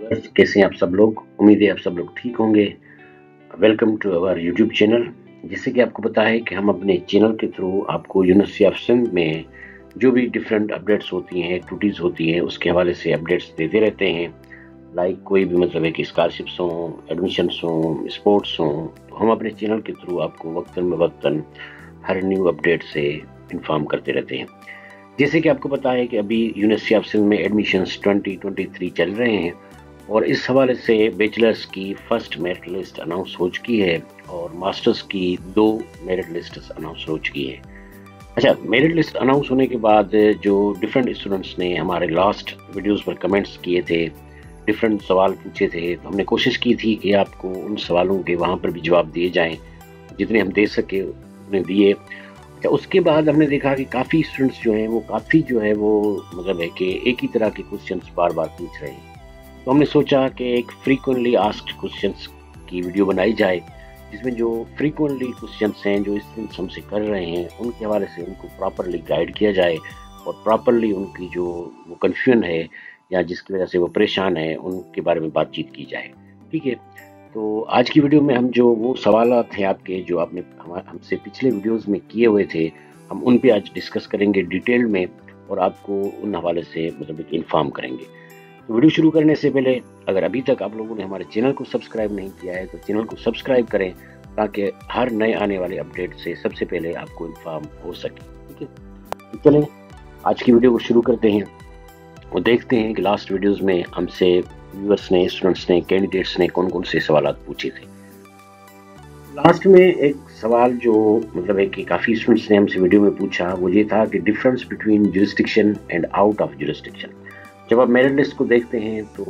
कैसे हैं आप सब लोग। उम्मीद है आप सब लोग ठीक होंगे। Welcome to our YouTube channel. जैसे कि आपको पता है कि हम अपने चैनल के थ्रू आपको यूनिवर्सिटी ऑफ सिंध में जो भी डिफरेंट अपडेट्स होती हैं, एक्टिविटीज़ होती हैं, उसके हवाले से अपडेट्स देते रहते हैं। लाइक कोई भी मतलब है कि स्कॉलरशिप्स हों, एडमिशन्स हों, स्पोर्ट्स हों, तो हम अपने चैनल के थ्रू आपको वक्तन बवक्तन हर न्यू अपडेट से इन्फॉर्म करते रहते हैं। जैसे कि आपको पता है कि अभी यूनिवर्सिटी ऑफ सिंध में एडमिशन्स 2023 चल रहे हैं और इस हवाले से बैचलर्स की फर्स्ट मेरिट लिस्ट अनाउंस हो चुकी है और मास्टर्स की 2 मेरिट लिस्ट अनाउंस हो चुकी है। अच्छा, मेरिट लिस्ट अनाउंस होने के बाद जो डिफरेंट स्टूडेंट्स ने हमारे लास्ट वीडियोस पर कमेंट्स किए थे, डिफरेंट सवाल पूछे थे, तो हमने कोशिश की थी कि आपको उन सवालों के वहाँ पर भी जवाब दिए जाएं, जितने हम दे सके उतने दिए। अच्छा, उसके बाद हमने देखा कि काफ़ी स्टूडेंट्स जो हैं वो काफ़ी जो है वो मतलब है कि एक ही तरह के क्वेश्चंस बार बार पूछ रहे हैं। तो हमने सोचा कि एक फ्रीक्वेंटली आस्क्ड क्वेश्चंस की वीडियो बनाई जाए, जिसमें जो फ्रीक्वेंटली क्वेश्चंस हैं जो स्टूडेंट्स हमसे कर रहे हैं उनके हवाले से उनको प्रॉपरली गाइड किया जाए और प्रॉपरली उनकी जो वो कन्फ्यूजन है या जिसकी वजह से वो परेशान है उनके बारे में बातचीत की जाए। ठीक है, तो आज की वीडियो में हम जो वो सवाल थे आपके जो आपने हमसे पिछले वीडियोज़ में किए हुए थे, हम उन पर आज डिस्कस करेंगे डिटेल में और आपको उन हवाले से मतलब इन्फॉर्म करेंगे। तो वीडियो शुरू करने से पहले अगर अभी तक आप लोगों ने हमारे चैनल को सब्सक्राइब नहीं किया है तो चैनल को सब्सक्राइब करें, ताकि हर नए आने वाले अपडेट से सबसे पहले आपको इन्फॉर्म हो सके। ठीक है, तो चलें आज की वीडियो को शुरू करते हैं और देखते हैं कि लास्ट वीडियोस में हमसे व्यूअर्स ने, स्टूडेंट्स ने, कैंडिडेट्स ने कौन कौन से सवाल पूछे थे। लास्ट में एक सवाल जो मतलब है कि काफ़ी स्टूडेंट्स ने हमसे वीडियो में पूछा, वो ये था कि difference between jurisdiction and out of jurisdiction. जब आप मेरिट लिस्ट को देखते हैं तो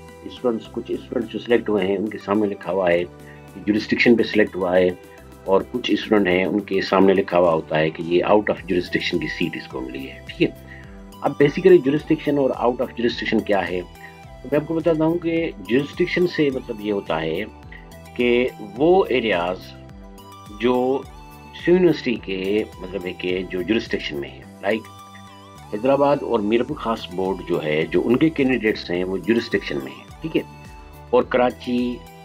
कुछ स्टूडेंट्स जो सिलेक्ट हुए हैं उनके सामने लिखा हुआ है कि जुरिस्डिक्शन पे सिलेक्ट हुआ है और कुछ स्टूडेंट हैं उनके सामने लिखा हुआ होता है कि ये आउट ऑफ जुरिस्डिक्शन की सीट इसको मिली है। ठीक है, अब बेसिकली जुरिस्डिक्शन और आउट ऑफ जुरिस्डिक्शन क्या है, तो मैं आपको बताता हूँ कि जुरिस्डिक्शन से मतलब ये होता है कि वो एरियाज जो यूनिवर्सिटी के मतलब है कि जो जुरिस्डिक्शन में है, लाइक हैदराबाद और मीरपुर खास बोर्ड जो है, जो उनके कैंडिडेट्स हैं वो जुरिस्डिक्शन में है। ठीक है, और कराची,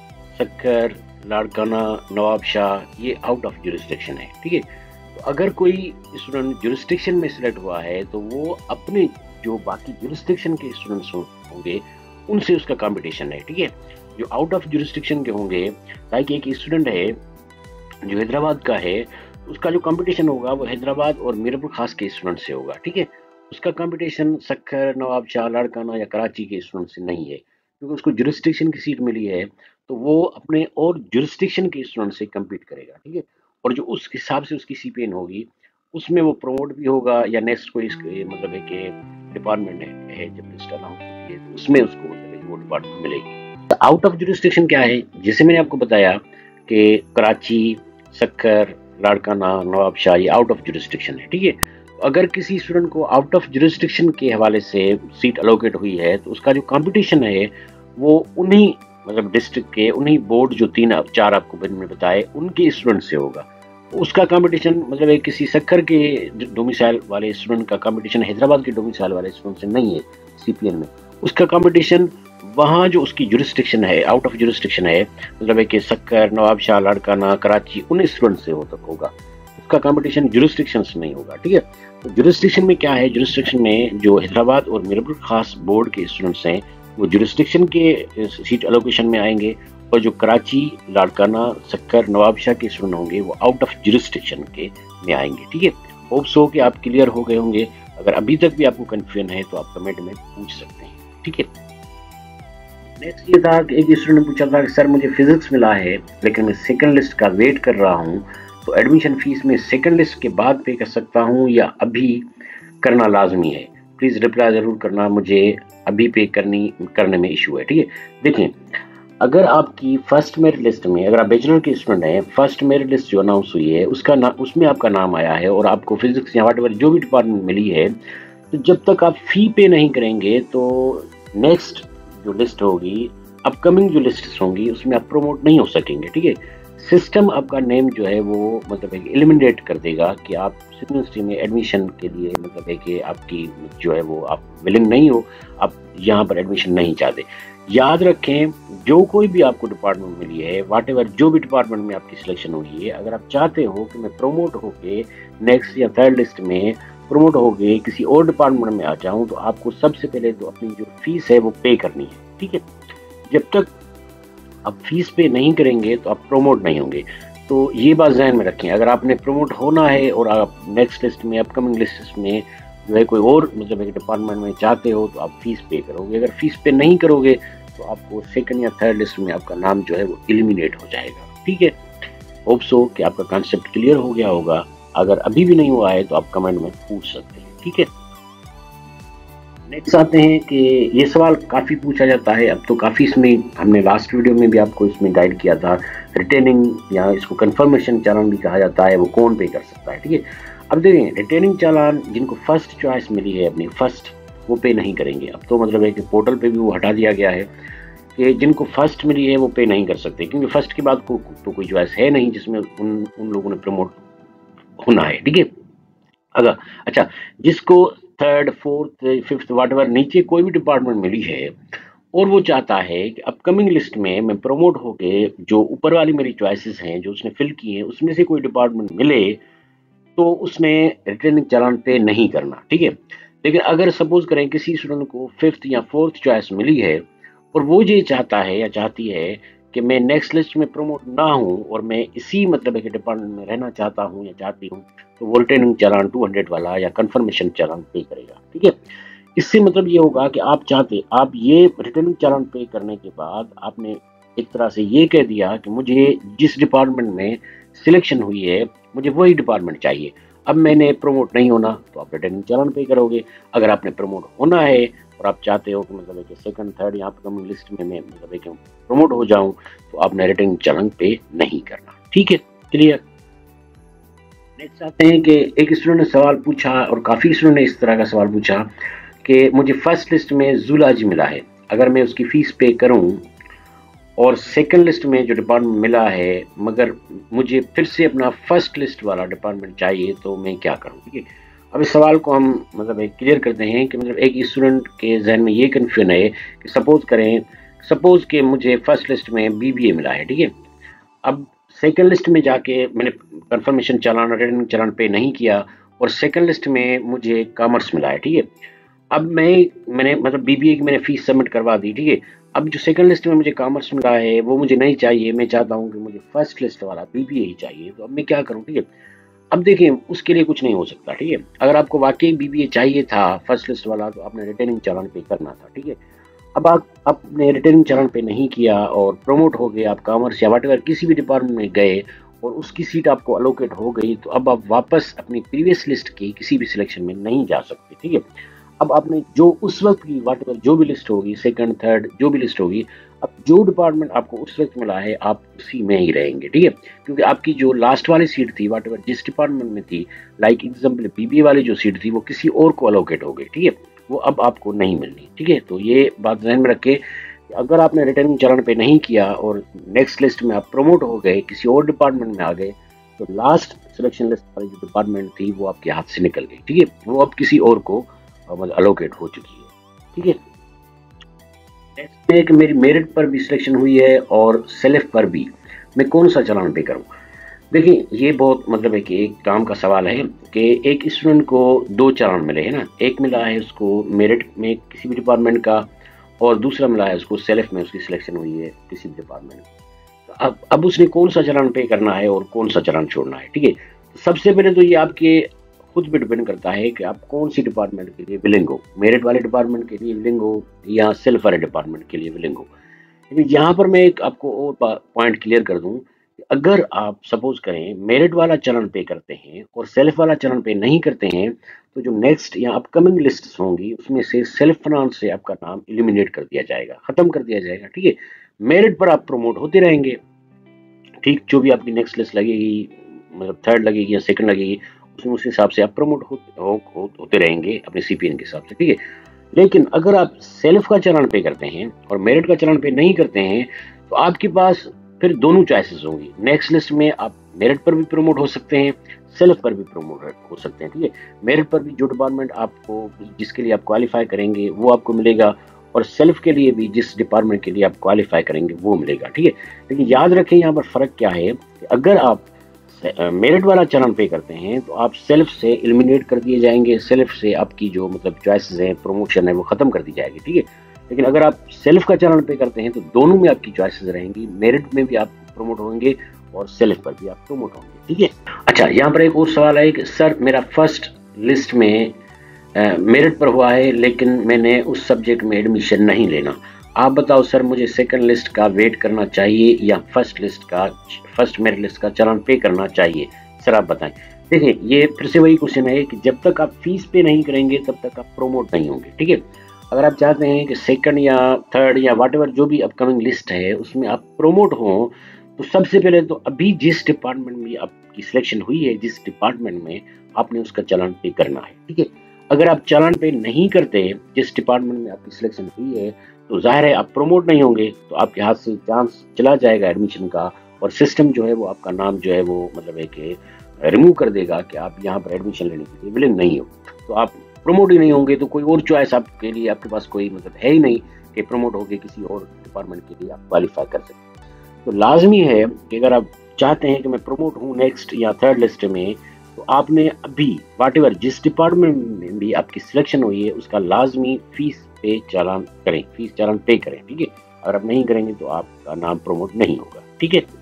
सक्कर, लाड़काना, नवाब शाह ये आउट ऑफ जुरिस्डिक्शन है। ठीक है, तो अगर कोई स्टूडेंट जुरिस्डिक्शन में सिलेक्ट हुआ है तो वो अपने जो बाकी जुरिस्डिक्शन के स्टूडेंट्स होंगे उनसे उसका कंपटीशन है। ठीक है, जो आउट ऑफ जुरिस्डिक्शन के होंगे, लाइक एक स्टूडेंट है जो हैदराबाद का है, उसका जो कंपटीशन होगा वो हैदराबाद और मीरपुर खास के स्टूडेंट से होगा। ठीक है, उसका कंपटीशन सक्खर, नवाब शाह, लाड़काना या कराची के स्टूडेंट से नहीं है, क्योंकि उसको जुरिस्डिक्शन की सीट मिली है तो वो अपने और जुरिस्डिक्शन के स्टूडेंट से कम्पीट करेगा। ठीक है, और जो उस हिसाब से उसकी सीपीएन होगी उसमें वो प्रमोट भी होगा या नेक्स्ट कोई मतलब है कि डिपार्टमेंट है जब लिस्ट अनाउंस होती है तो उसमें उसको मतलब वो डिपार्टमेंट मिलेगी। तो आउट ऑफ जुरिस्डिक्शन क्या है, जैसे मैंने आपको बताया कि कराची, सक्खर, लाड़काना, नवाब शाह ये आउट ऑफ जुरिस्डिक्शन है। ठीक है, अगर किसी स्टूडेंट को आउट ऑफ जुरिस्डिक्शन के हवाले से सीट अलोकेट हुई है तो उसका जो कंपटीशन है वो उन्हीं मतलब डिस्ट्रिक्ट के उन्हीं बोर्ड जो 3-4 आपको मैंने बताए उनके स्टूडेंट से होगा। उसका कंपटीशन मतलब है किसी सक्खर के डोमिसाइल वाले स्टूडेंट का कंपटीशन हैदराबाद के डोमिसाइल वाले स्टूडेंट से नहीं है सीपीएन में। उसका कंपटीशन वहाँ जो उसकी जुरिस्डिक्शन है, आउट ऑफ जुरिस्डिक्शन है, मतलब है कि सक्खर, नवाब शाह, लाड़काना, कराची उन स्टूडेंट से होगा। उसका कंपटीशन जुरिस्डिक्शन से नहीं होगा। ठीक है, तो जुरिस्डिक्शन में क्या है, जुरिस्डिक्शन में जो हैदराबाद और मीरपुर खास बोर्ड के स्टूडेंट्स हैं वो जुरिस्डिक्शन के सीट एलोकेशन में आएंगे और जो कराची, लाड़काना, सक्कर, नवाब शाह के स्टूडेंट होंगे वो आउट ऑफ जुरिस्डिक्शन के में आएंगे। ठीक है, होप सो कि आप क्लियर हो गए होंगे। अगर अभी तक भी आपको कन्फ्यूजन है तो आप कमेंट में पूछ सकते हैं। ठीक है, नेक्स्ट ये था कि एक स्टूडेंट ने पूछा था कि सर मुझे फिजिक्स मिला है लेकिन मैं सेकंड लिस्ट का वेट कर रहा हूँ, तो एडमिशन फीस में सेकंड लिस्ट के बाद पे कर सकता हूँ या अभी करना लाजमी है? प्लीज़ रिप्लाई ज़रूर करना, मुझे अभी पे करने में इशू है। ठीक है, देखिए अगर आपकी फर्स्ट मेरिट लिस्ट में, अगर आप बैचलर के स्टूडेंट हैं, फर्स्ट मेरिट लिस्ट जो अनाउंस हुई है उसमें आपका नाम आया है और आपको फिजिक्स या व्हाटएवर जो भी डिपार्टमेंट मिली है, तो जब तक आप फी पे नहीं करेंगे तो नेक्स्ट जो लिस्ट होगी, अपकमिंग जो लिस्ट होंगी उसमें आप प्रमोट नहीं हो सकेंगे। ठीक है, सिस्टम आपका नेम जो है वो मतलब है एलिमिनेट कर देगा कि आप यूनिवर्सिटी में एडमिशन के लिए मतलब है कि आपकी जो है वो आप विलिंग नहीं हो, आप यहाँ पर एडमिशन नहीं चाहते। याद रखें, जो कोई भी आपको डिपार्टमेंट मिली है, व्हाटएवर जो भी डिपार्टमेंट में आपकी सिलेक्शन हुई है, अगर आप चाहते हो कि मैं प्रमोट होके नेक्स्ट या थर्ड लिस्ट में प्रमोट होके किसी और डिपार्टमेंट में आ जाऊं, तो आपको सबसे पहले तो अपनी जो फीस है वो पे करनी है। ठीक है, जब तक आप फीस पे नहीं करेंगे तो आप प्रमोट नहीं होंगे। तो ये बात ध्यान में रखें, अगर आपने प्रमोट होना है और आप नेक्स्ट लिस्ट में अपकमिंग लिस्ट में जो है कोई और मतलब एक डिपार्टमेंट में चाहते हो तो आप फीस पे करोगे। अगर फीस पे नहीं करोगे तो आपको सेकंड या थर्ड लिस्ट में आपका नाम जो है वो एलिमिनेट हो जाएगा। ठीक है, होप सो कि आपका कॉन्सेप्ट क्लियर हो गया होगा। अगर अभी भी नहीं हुआ है तो आप कमेंट में पूछ सकते हैं। ठीक है, नेक्स्ट आते हैं कि ये सवाल काफ़ी पूछा जाता है। अब तो काफ़ी इसमें हमने लास्ट वीडियो में भी आपको इसमें गाइड किया था, रिटेनिंग या इसको कंफर्मेशन चालान भी कहा जाता है, वो कौन पे कर सकता है। ठीक है, अब देखें, रिटेनिंग चालान जिनको फर्स्ट चॉइस मिली है अपनी फर्स्ट, वो पे नहीं करेंगे। अब तो मतलब है कि पोर्टल पे भी वो हटा दिया गया है कि जिनको फर्स्ट मिली है वो पे नहीं कर सकते, क्योंकि फर्स्ट के बाद को तो कोई चॉइस है नहीं जिसमें उन लोगों ने प्रमोट होना है। ठीक है, अगर अच्छा जिसको थर्ड फोर्थ फिफ्थ वाट नीचे कोई भी डिपार्टमेंट मिली है और वो चाहता है कि अपकमिंग लिस्ट में मैं प्रमोट होके जो ऊपर वाली मेरी चॉइसेस हैं जो उसने फिल की हैं उसमें से कोई डिपार्टमेंट मिले, तो उसने रिटर्निंग चालान पे नहीं करना। ठीक है, लेकिन अगर सपोज करें किसी स्टूडेंट को फिफ्थ या फोर्थ चॉइस मिली है और वो ये चाहता है या चाहती है कि मैं नेक्स्ट लिस्ट में प्रमोट ना हूं और मैं इसी मतलब है कि डिपार्टमेंट में रहना चाहता हूं या चाहती हूं, तो वो रिटर्निंग चालान 200 वाला या कंफर्मेशन चालान पे करेगा। ठीक है, इससे मतलब ये होगा कि आप ये रिटर्निंग चालान पे करने के बाद आपने एक तरह से ये कह दिया कि मुझे जिस डिपार्टमेंट में सिलेक्शन हुई है मुझे वही डिपार्टमेंट चाहिए। अब मैंने प्रमोट नहीं होना तो आप रिटर्निंग चालान पे करोगे। अगर आपने प्रमोट होना है और आप चाहते हो कि मतलब है कि सेकंड थर्ड यहाँ पर कमिंग लिस्ट में मैं मतलब है कि प्रमोट हो जाऊं, तो आपने रिटर्निंग चालान पे नहीं करना। ठीक है, क्लियर। नेक्स्ट आते हैं कि एक स्टूडेंट ने सवाल पूछा और काफ़ी स्टूडेंट ने इस तरह का सवाल पूछा कि मुझे फर्स्ट लिस्ट में जूलॉजी मिला है, अगर मैं उसकी फ़ीस पे करूं और सेकंड लिस्ट में जो डिपार्टमेंट मिला है मगर मुझे फिर से अपना फर्स्ट लिस्ट वाला डिपार्टमेंट चाहिए, तो मैं क्या करूं। ठीक है, अब इस सवाल को हम मतलब क्लियर करते हैं कि मतलब एक स्टूडेंट के जहन में ये कन्फ्यूजन है कि सपोज कि मुझे फर्स्ट लिस्ट में बीबीए मिला है। ठीक है, अब सेकंड लिस्ट में जाके मैंने कंफर्मेशन चालान रिटर्निंग चालान पे नहीं किया और सेकंड लिस्ट में मुझे कॉमर्स मिला है। ठीक है, अब मैंने मतलब बीबीए की मैंने फीस सबमिट करवा दी। ठीक है, अब जो सेकंड लिस्ट में मुझे कॉमर्स मिला है वो मुझे नहीं चाहिए, मैं चाहता हूँ कि मुझे फर्स्ट लिस्ट वाला बीबीए ही चाहिए, तो अब मैं क्या करूँ। ठीक है, अब देखिए उसके लिए कुछ नहीं हो सकता। ठीक है, अगर आपको वाकई बीबीए चाहिए था फर्स्ट लिस्ट वाला तो आपने रिटर्निंग चालान पे करना था। ठीक है, अब आप अपने रिटर्निंग चालान पे नहीं किया और प्रमोट हो गए, आप कॉमर्स या व्हाटएवर किसी भी डिपार्टमेंट में गए और उसकी सीट आपको अलोकेट हो गई, तो अब आप वापस अपनी प्रीवियस लिस्ट की किसी भी सिलेक्शन में नहीं जा सकते। ठीक है, अब आपने जो उस वक्त की व्हाटएवर जो भी लिस्ट होगी सेकंड थर्ड जो भी लिस्ट होगी, अब जो डिपार्टमेंट आपको उस वक्त मिला है आप उसी में ही रहेंगे। ठीक है, क्योंकि आपकी जो लास्ट वाली सीट थी व्हाटएवर जिस डिपार्टमेंट में थी, लाइक एग्जाम्पल बीबीए वाली जो सीट थी वो किसी और को अलोकेट हो गई। ठीक है, वो अब आपको नहीं मिलनी। ठीक है, तो ये बात ध्यान में रखें, अगर आपने रिटर्निंग चालान पे नहीं किया और नेक्स्ट लिस्ट में आप प्रमोट हो गए किसी और डिपार्टमेंट में आ गए, तो लास्ट सिलेक्शन लिस्ट वाली जो डिपार्टमेंट थी वो आपके हाथ से निकल गई। ठीक है, वो अब किसी और को मतलब अलोकेट हो चुकी है। ठीक है, नेक्स्ट है कि मेरी मेरिट पर भी सिलेक्शन हुई है और सेल्फ पर भी, मैं कौन सा चालान पे करूं। देखिए ये बहुत मतलब है कि एक काम का सवाल है कि एक स्टूडेंट को दो चालान मिले हैं ना, एक मिला है उसको मेरिट में किसी भी डिपार्टमेंट का और दूसरा मिला है उसको सेल्फ में उसकी सिलेक्शन हुई है किसी भी डिपार्टमेंट में। तो अब उसने कौन सा चालान पे करना है और कौन सा चालान छोड़ना है। ठीक है, सबसे पहले तो ये आपके खुद पे डिपेंड करता है कि आप कौन सी डिपार्टमेंट के लिए विलिंग हो, मेरिट वाले डिपार्टमेंट के लिए विलिंग हो या सेल्फ वाले डिपार्टमेंट के लिए विलिंग हो। लेकिन यहाँ पर मैं एक आपको और पॉइंट क्लियर कर दूं, अगर आप सपोज करें मेरिट वाला चलन पे करते हैं और सेल्फ वाला चलन पे नहीं करते हैं, तो जो नेक्स्ट या अपकमिंग लिस्ट होंगी उसमें से सेल्फ फाइनेंस से आपका नाम एलिमिनेट कर दिया जाएगा, खत्म कर दिया जाएगा। ठीक है, मेरिट पर आप प्रमोट होते रहेंगे। ठीक, जो भी आपकी नेक्स्ट लिस्ट लगेगी मतलब थर्ड लगेगी या सेकंड लगेगी उसमें उस हिसाब से आप प्रमोट होते रहेंगे अपने सीपीएन के हिसाब से। ठीक है, लेकिन अगर आप सेल्फ का चालान पे करते हैं और मेरिट का चालान पे नहीं करते हैं, तो आपके पास फिर दोनों चॉइसेस होंगी। नेक्स्ट लिस्ट में आप मेरिट पर भी प्रमोट हो सकते हैं, सेल्फ पर भी प्रमोट हो सकते हैं, ठीक है। मेरिट पर भी जो डिपार्टमेंट आपको जिसके लिए आप क्वालिफाई करेंगे वो आपको मिलेगा, और सेल्फ के लिए भी जिस डिपार्टमेंट के लिए आप क्वालिफाई करेंगे वो मिलेगा, ठीक है। लेकिन याद रखें यहाँ पर फ़र्क क्या है कि अगर आप मेरिट वाला चालान पे करते हैं तो आप सेल्फ से एलिमिनेट कर दिए जाएंगे, सेल्फ से आपकी जो मतलब चॉइसेस हैं, प्रमोशन है, वो ख़त्म कर दी जाएगी, ठीक है। लेकिन अगर आप सेल्फ का चालान पे करते हैं तो दोनों में आपकी चॉइसेस रहेंगी, मेरिट में भी आप प्रमोट होंगे और सेल्फ पर भी आप प्रमोट होंगे, ठीक है। अच्छा, यहाँ पर एक और सवाल है कि सर मेरा फर्स्ट लिस्ट में मेरिट पर हुआ है लेकिन मैंने उस सब्जेक्ट में एडमिशन नहीं लेना, आप बताओ सर मुझे सेकंड लिस्ट का वेट करना चाहिए या फर्स्ट मेरिट लिस्ट का चालान पे करना चाहिए, सर आप बताएं। देखिए, ये फिर से वही क्वेश्चन है कि जब तक आप फीस पे नहीं करेंगे तब तक आप प्रमोट नहीं होंगे, ठीक है। अगर आप चाहते हैं कि सेकंड या थर्ड या व्हाटएवर जो भी अपकमिंग लिस्ट है उसमें आप प्रमोट हों, तो सबसे पहले तो अभी जिस डिपार्टमेंट में आपकी सिलेक्शन हुई है, जिस डिपार्टमेंट में आपने उसका चालान पे करना है, ठीक है। अगर आप चालान पे नहीं करते जिस डिपार्टमेंट में आपकी सिलेक्शन हुई है, तो जाहिर है आप प्रमोट नहीं होंगे, तो आपके हाथ से चांस चला जाएगा एडमिशन का, और सिस्टम जो है वो आपका नाम जो है वो मतलब है कि रिमूव कर देगा कि आप यहाँ पर एडमिशन लेने के लिए विलिंग नहीं हो, तो आप प्रमोट ही नहीं होंगे। तो कोई और चॉइस आपके लिए, आपके पास कोई मतलब है ही नहीं कि प्रमोट होके किसी और डिपार्टमेंट के लिए आप क्वालिफाई कर सकें। तो लाजमी है कि अगर आप चाहते हैं कि मैं प्रमोट हूँ नेक्स्ट या थर्ड लिस्ट में, तो आपने अभी व्हाटएवर जिस डिपार्टमेंट में भी आपकी सिलेक्शन हुई है उसका लाजमी फीस पे चालान करें, फीस चालान पे करें, ठीक है। अगर आप नहीं करेंगे तो आपका नाम प्रमोट नहीं होगा, ठीक है।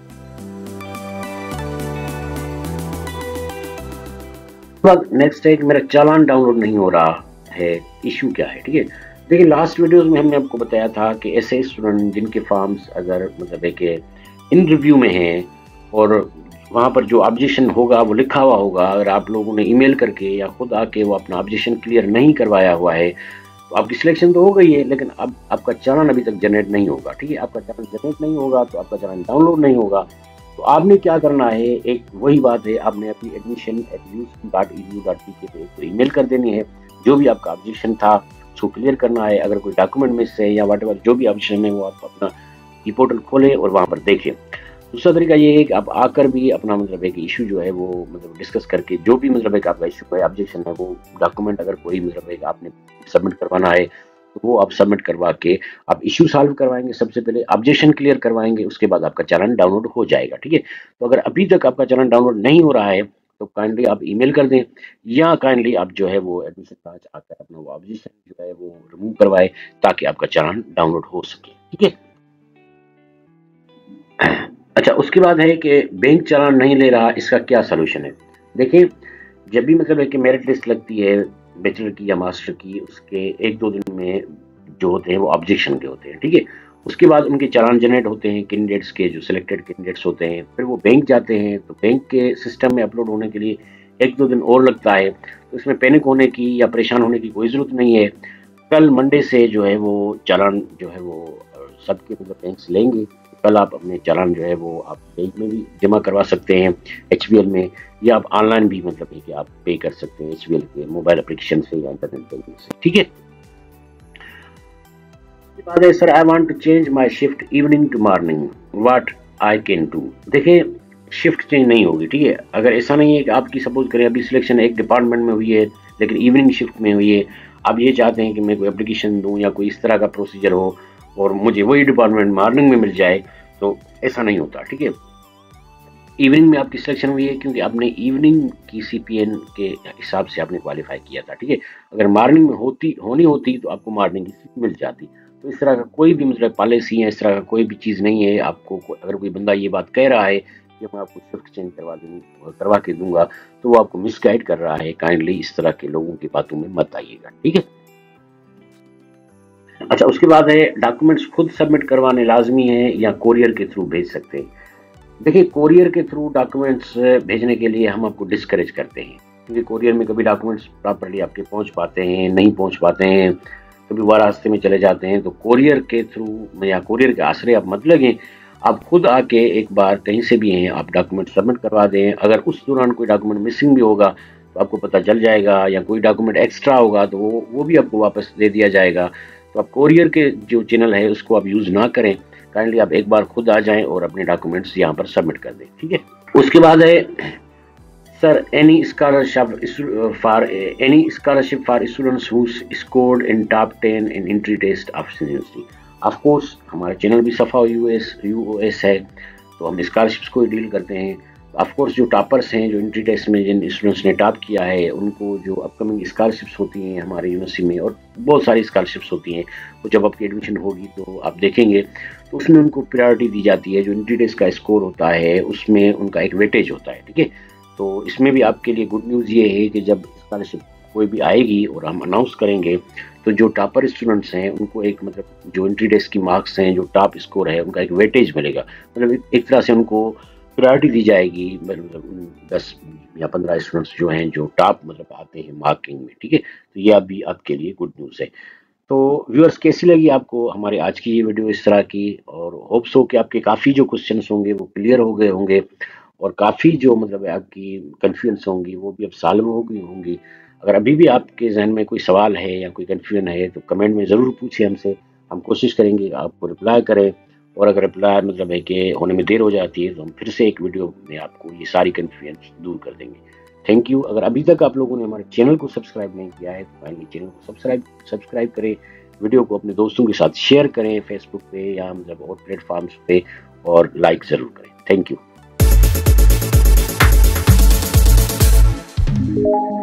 नेक्स्ट है कि मेरा चालान डाउनलोड नहीं हो रहा है, इशू क्या है, ठीक है। देखिए, लास्ट वीडियोस में हमने आपको बताया था कि ऐसे स्टूडेंट जिनके फॉर्म्स अगर मतलब है कि इन रिव्यू में हैं और वहाँ पर जो ऑब्जेक्शन होगा वो लिखा हुआ होगा, अगर आप लोगों ने ईमेल करके या खुद आके वो अपना ऑब्जेक्शन क्लियर नहीं करवाया हुआ है, तो आपकी सिलेक्शन तो हो गई है लेकिन अब आपका चालान अभी तक जनरेट नहीं होगा, ठीक है। आपका चालान जनरेट नहीं होगा तो आपका चालान डाउनलोड नहीं होगा। तो आपने क्या करना है, एक वही बात है, आपने अपनी admission@usc.edu.pk पे एक ईमेल कर देनी है, जो भी आपका ऑब्जेक्शन था उसको क्लियर करना है। अगर कोई डॉक्यूमेंट मिस है या व्हाटएवर जो भी ऑब्जेक्शन है वो आप अपना ई पोर्टल खोलें और वहाँ पर देखें। दूसरा तरीका ये है कि आप आकर भी अपना मतलब एक इशू जो है वो मतलब डिस्कस करके, जो भी मतलब एक आपका इशू है, ऑब्जेक्शन है, वो डॉक्यूमेंट अगर कोई मतलब एक आपने सबमिट करवाना है तो वो आप सबमिट करवा के आप इशू सॉल्व करवाएंगे, सबसे पहले ऑब्जेक्शन क्लियर करवाएंगे, उसके बाद आपका चालान डाउनलोड हो जाएगा, ठीक है। तो अगर अभी तक आपका चालान डाउनलोड नहीं हो रहा है तो काइंडली आप ईमेल कर दें या काइंडली आप जो है वो एडमिशन ब्रांच आकर अपना वो ऑब्जेक्शन जो है वो रिमूव करवाए ताकि आपका चालान डाउनलोड हो सके, ठीक है। अच्छा, उसके बाद है कि बैंक चालान नहीं ले रहा, इसका क्या सलूशन है। देखिए, जब भी मतलब है कि मेरिट लिस्ट लगती है बैचलर की या मास्टर की, उसके 1-2 दिन में जो होते हैं वो ऑब्जेक्शन के होते हैं, ठीक है। उसके बाद उनके चालान जनरेट होते हैं कैंडिडेट्स के, जो सिलेक्टेड कैंडिडेट्स होते हैं, फिर वो बैंक जाते हैं, तो बैंक के सिस्टम में अपलोड होने के लिए 1-2 दिन और लगता है। तो इसमें पैनिक होने की या परेशान होने की कोई ज़रूरत नहीं है। कल मंडे से जो है वो चालान जो है वो सबके मतलब बैंक लेंगे। कल आप अपने चालान जो है वो आप बैंक में भी जमा करवा सकते हैं HBL में, या आप ऑनलाइन भी मतलब है कि आप पे कर सकते हैं HBL के मोबाइल एप्लीकेशन से या इंटरनेट बैंकिंग से, ठीक है। बात है sir, I want to change my shift evening to morning, what I can do. देखिए, शिफ्ट चेंज नहीं होगी, ठीक है। अगर ऐसा नहीं है कि आपकी सपोज करें अभी सिलेक्शन एक डिपार्टमेंट में हुई है लेकिन इवनिंग शिफ्ट में हुई है, आप ये चाहते हैं कि मैं कोई एप्लीकेशन दूं या कोई इस तरह का प्रोसीजर हो और मुझे वही डिपार्टमेंट मॉर्निंग में मिल जाए, तो ऐसा नहीं होता, ठीक है। इवनिंग में आपकी सिलेक्शन हुई है क्योंकि आपने इवनिंग की CPN के हिसाब से आपने क्वालिफाई किया था, ठीक है। अगर मॉर्निंग में होनी होती तो आपको मॉर्निंग की सीट मिल जाती। तो इस तरह का कोई भी मतलब पॉलिसी है, इस तरह का कोई भी चीज़ नहीं है। आपको अगर कोई बंदा ये बात कह रहा है कि मैं आपको शिफ्ट चेंज करवा के दूंगा, तो वो आपको मिसगाइड कर रहा है। काइंडली इस तरह के लोगों की बातों में मत आइएगा, ठीक है। अच्छा, उसके बाद है डॉक्यूमेंट्स खुद सबमिट करवाने लाजमी है या कोरियर के थ्रू भेज सकते हैं। देखिए, कोरियर के थ्रू डॉक्यूमेंट्स भेजने के लिए हम आपको डिस्करेज करते हैं, क्योंकि कोरियर में कभी डॉक्यूमेंट्स प्रॉपर्ली आपके पहुंच पाते हैं, नहीं पहुंच पाते हैं, कभी वो रास्ते में चले जाते हैं। तो कोरियर के थ्रू या कोरियर के आश्रय आप मत लगें, आप खुद आके एक बार कहीं से भी हैं आप डॉक्यूमेंट सबमिट करवा दें। अगर उस दौरान कोई डॉक्यूमेंट मिसिंग भी होगा तो आपको पता चल जाएगा, या कोई डॉक्यूमेंट एक्स्ट्रा होगा तो वो भी आपको वापस दे दिया जाएगा। तो आप कोरियर के जो चैनल है उसको आप यूज़ ना करें। काइंडली आप एक बार खुद आ जाएं और अपने डॉक्यूमेंट्स यहाँ पर सबमिट कर दें, ठीक है। उसके बाद है sir, any scholarship for students who scored in top 10 in entry test of university। Of course हमारा चैनल भी सफ़ा यूओएस है, तो हम स्कॉलरशिप्स को ही डील करते हैं। ऑफ कोर्स जो टॉपर्स हैं, जो एंट्री टेस्ट में जिन स्टूडेंट्स ने टॉप किया है, उनको जो अपकमिंग स्कॉलरशिप्स होती हैं हमारे यूनिवर्सिटी में, और बहुत सारी स्कॉलरशिप्स होती हैं, वो जब आपकी एडमिशन होगी तो आप देखेंगे तो उसमें उनको प्रायोरिटी दी जाती है। जो एंट्री टेस्ट का स्कोर होता है उसमें उनका एक वेटेज होता है, ठीक है। तो इसमें भी आपके लिए गुड न्यूज़ ये है कि जब स्कॉलरशिप कोई भी आएगी और हम अनाउंस करेंगे तो जो टॉपर स्टूडेंट्स हैं उनको एक मतलब जो एंट्री टेस्ट की मार्क्स हैं, जो टॉप स्कोर है, उनका एक वेटेज मिलेगा। मतलब एक तरह से उनको प्रायोरिटी दी जाएगी, मतलब 10 या 15 स्टूडेंट्स जो हैं जो टॉप मतलब आते हैं मार्किंग में, ठीक है। तो ये अभी आपके लिए गुड न्यूज़ है। तो व्यूअर्स, कैसी लगी आपको हमारे आज की ये वीडियो इस तरह की, और होप्स हो कि आपके काफ़ी जो क्वेश्चंस होंगे वो क्लियर हो गए होंगे, और काफ़ी जो मतलब आपकी कन्फ्यूजन होंगी वो भी अब सॉल्व हो गई होंगी। अगर अभी भी आपके जहन में कोई सवाल है या कोई कन्फ्यूजन है तो कमेंट में ज़रूर पूछिए हमसे, हम कोशिश करेंगे आपको रिप्लाई करें। और अगर रिप्लाई मतलब है कि होने में देर हो जाती है तो हम फिर से एक वीडियो में आपको ये सारी कन्फ्यूजन दूर कर देंगे। Thank you. अगर अभी तक आप लोगों ने हमारे चैनल को सब्सक्राइब नहीं किया है तो काइंडली चैनल को सब्सक्राइब करें, वीडियो को अपने दोस्तों के साथ शेयर करें फेसबुक पे या मतलब और प्लेटफॉर्म्स पे, और लाइक ज़रूर करें। Thank you.